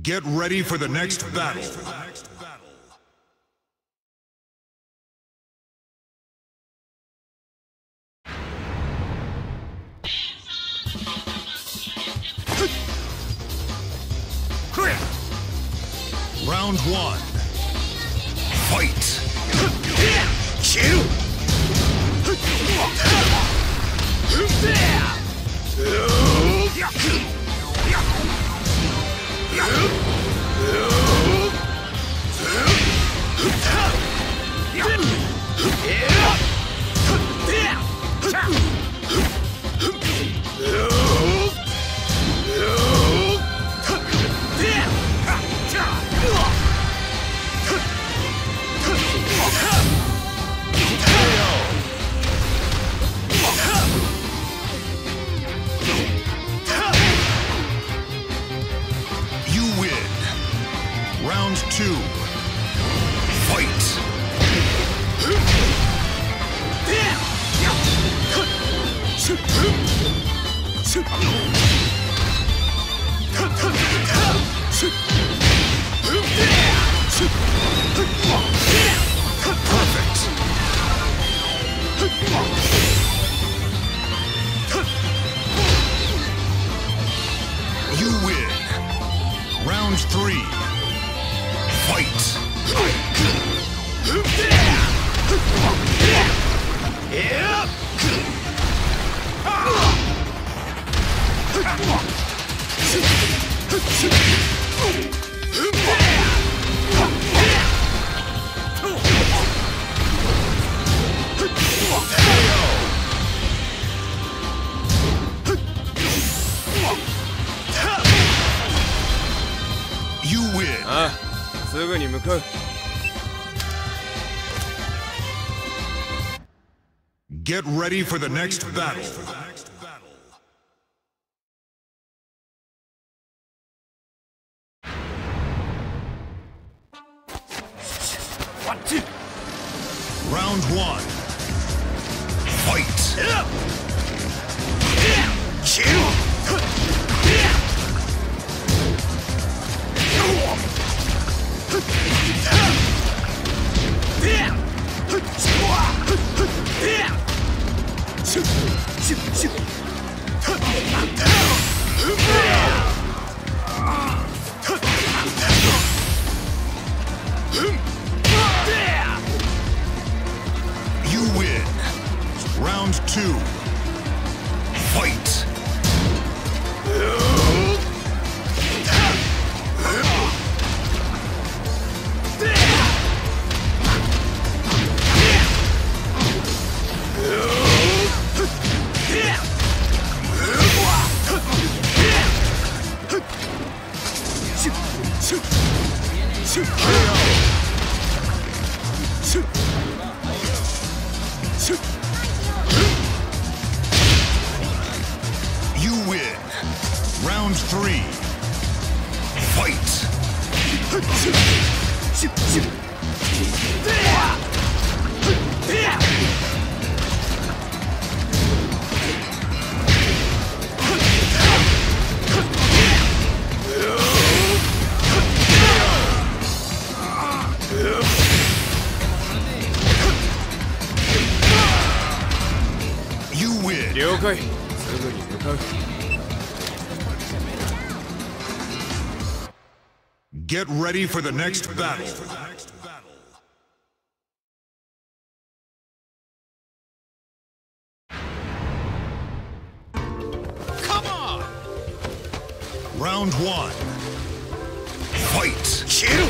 Get ready for the next battle. Round 1. Fight! Kill! Round 2. Fight! Perfect! You win! Round 3. Fight! You win! すぐに向かう。 Get ready for the next battle. Round 1. Fight! Kill! You win. Round 2. Fight. You win. Round 3. Fight. You win. 了解。すぐに向かう。 Get ready for the next battle. Come on! Round 1. Fight! Kill!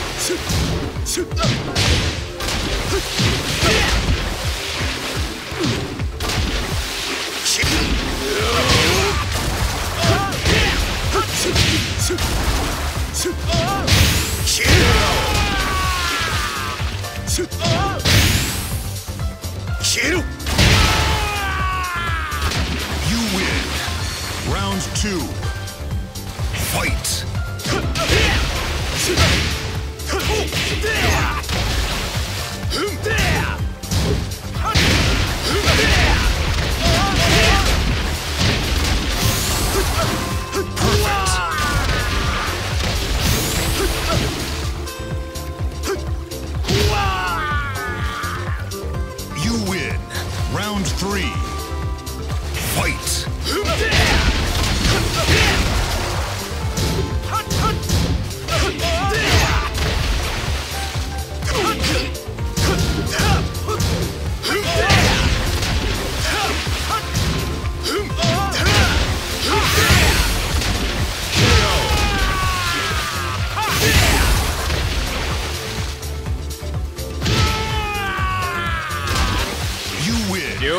Kill! You win. Round 2. Fight. Perfect.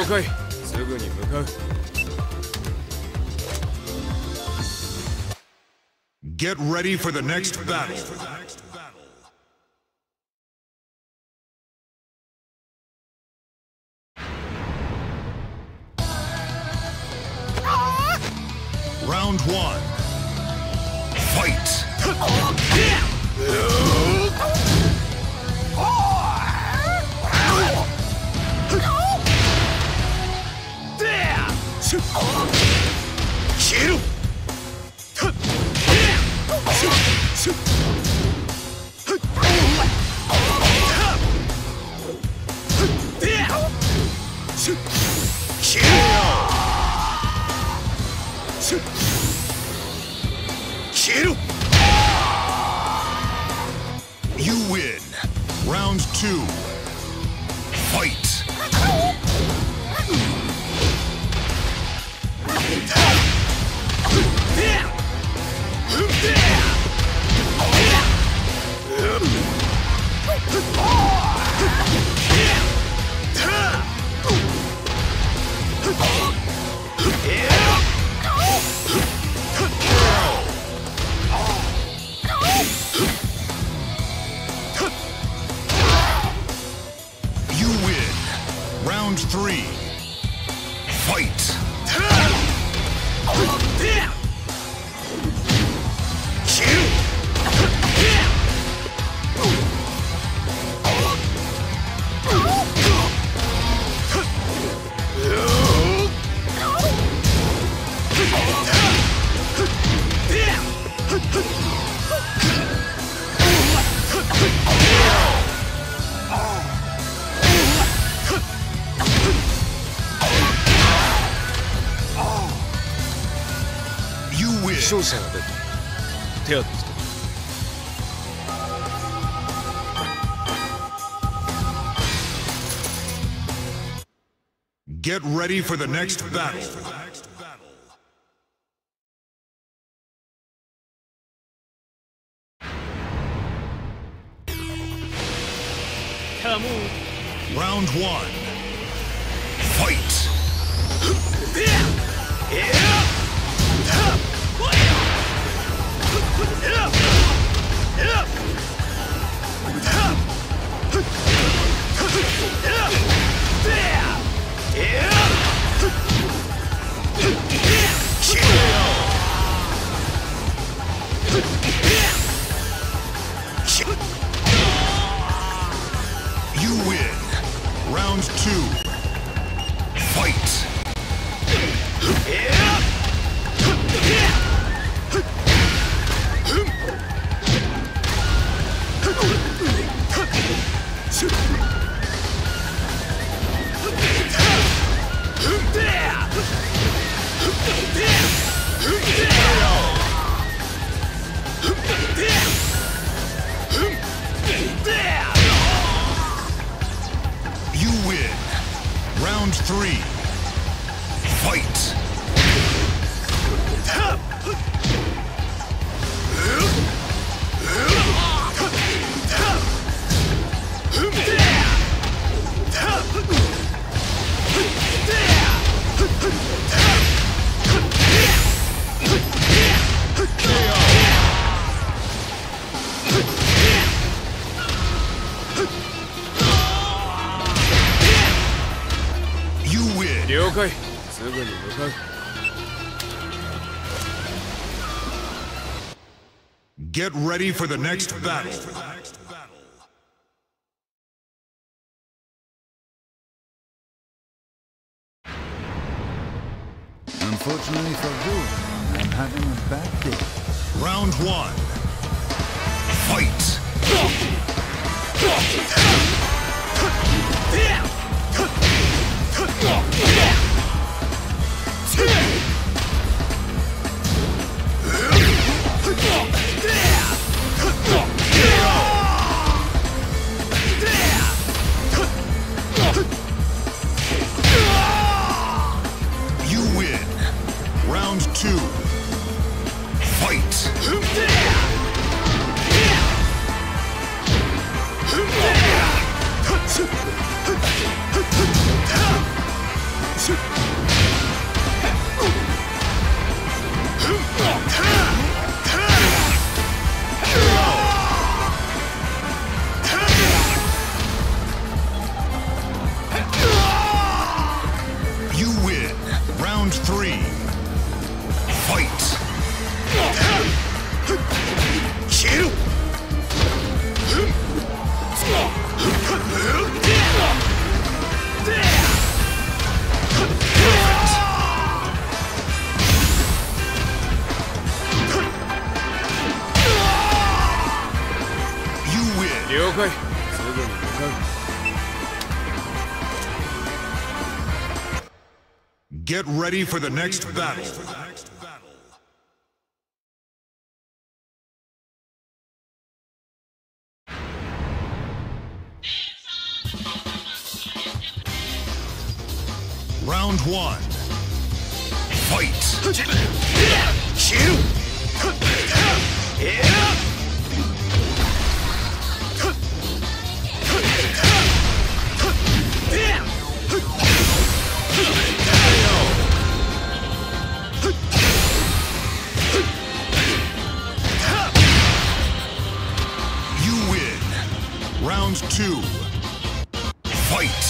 了解。すぐに向かう。 Get ready for the next battle. Round 1. Fight! Kill! Kill! You win. Round 2. Fight! You win. Round 3. Fight! You win. 勝者が出た。手当てして。 Get ready for the next battle. Round 1. Fight! You win. Round 2. Fight! You win. Round 3. Fight! You win. 了解。すぐに向かう。 Get ready for the next battle. Unfortunately for you, I'm having a bad day. Round 1. Fight! You win. Round 2. Fight! 了解。すぐに向かう。 Get ready for the next battle. Round 1. Fight! You win. Round 2. Fight!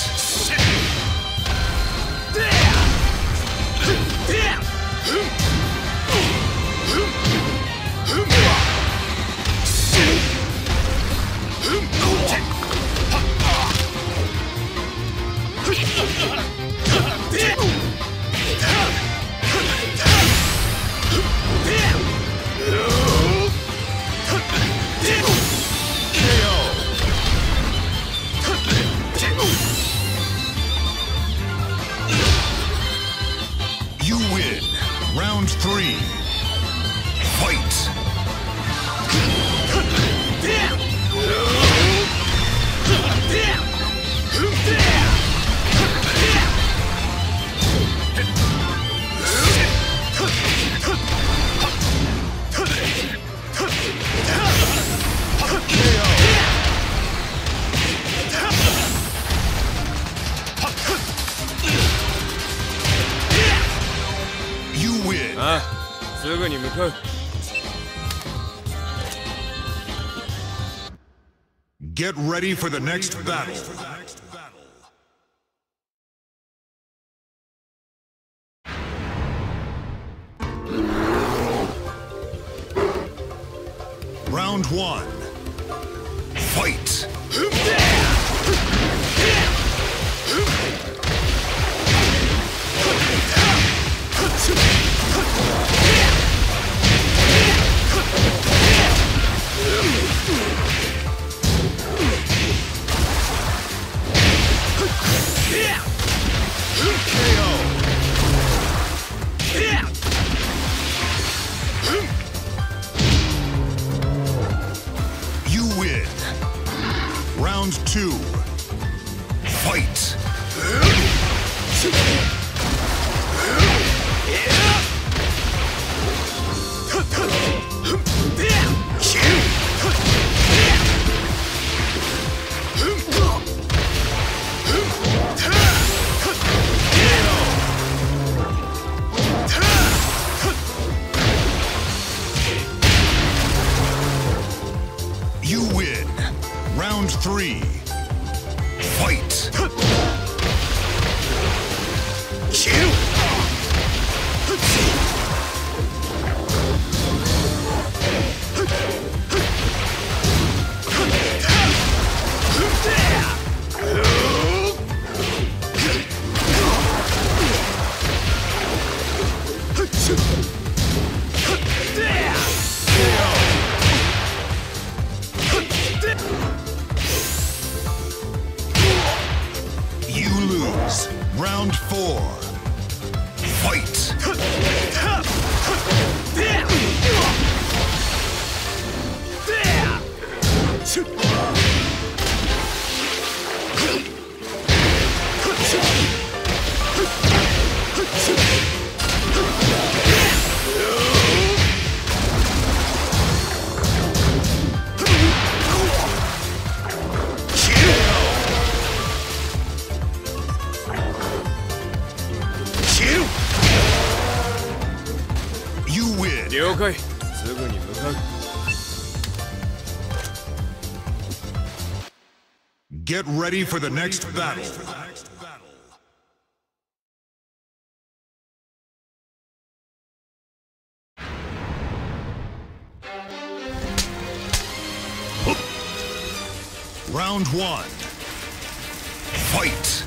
You win. Round 3. Fight! You win. ああ、すぐに向かう。 Get ready for the next battle. Round 1. Fight! You win. Round 2. Fight! You win. Round 3. Fight! You lose. Round 4. Fight! You win. 了解。すぐに向かう。 Get ready for the next battle. Round 1. Fight!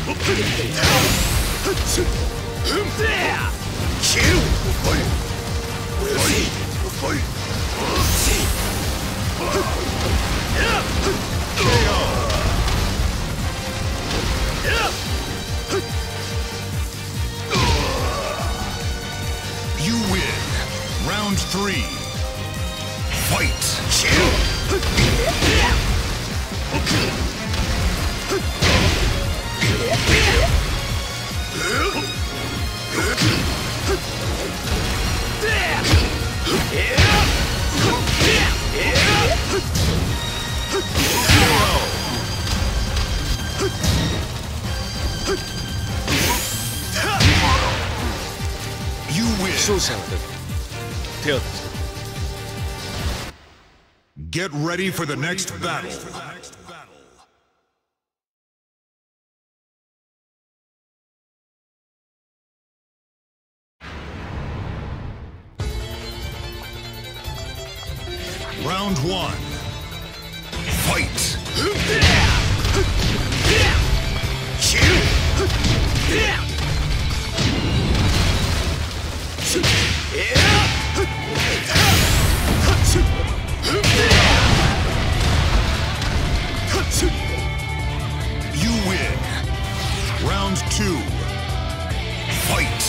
You win. Round 3. Fight. You win. 勝者の時手を出して Get ready for the next battle. Round 1. Fight. You win. Round 2. Fight.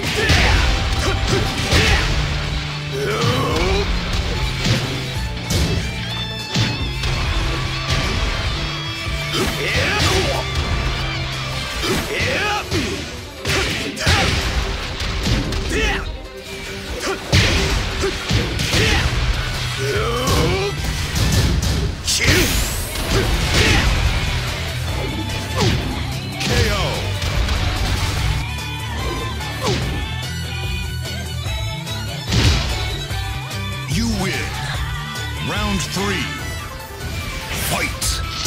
You win. Round 3. Fight.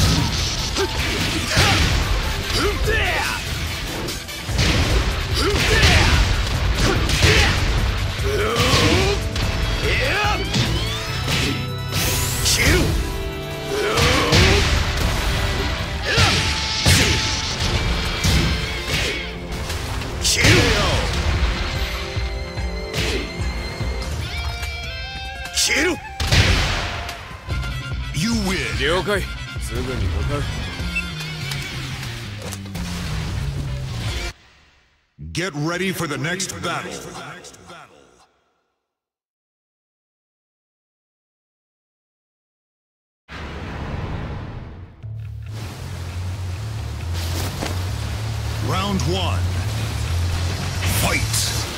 You win. 了解すぐに向かう Get ready for the next battle. Round 1. Fight.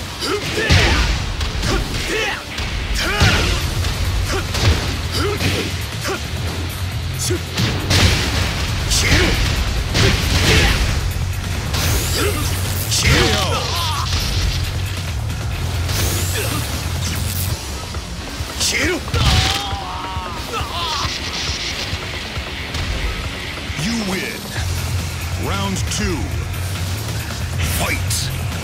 You win. Round 2. Fight.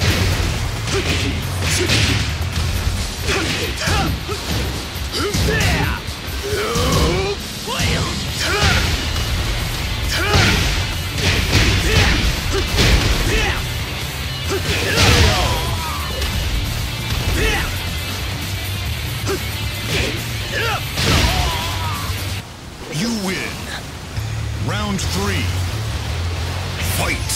You win. Round 3. Fight.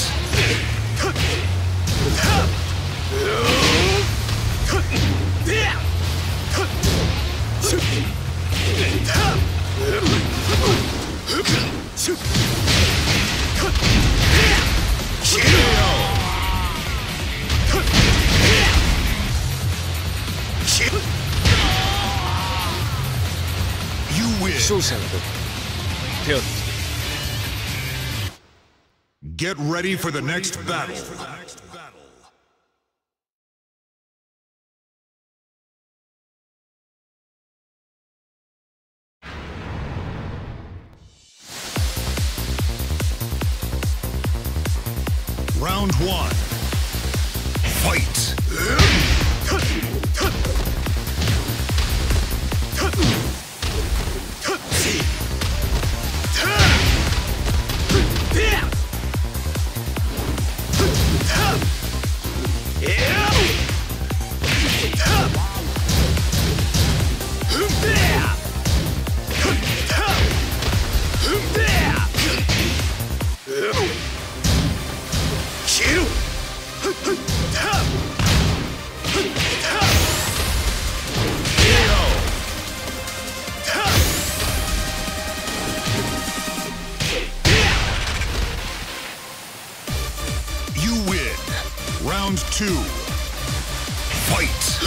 You win. 勝者の時手を出して Get ready for the next battle. Round 1. Fight. Round 2. Fight!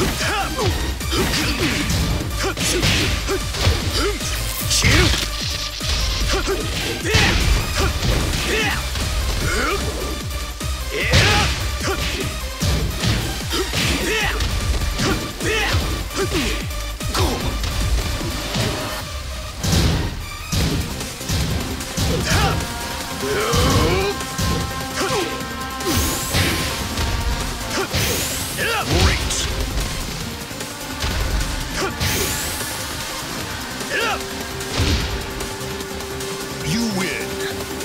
You win.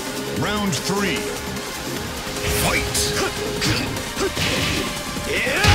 Round 3. Fight!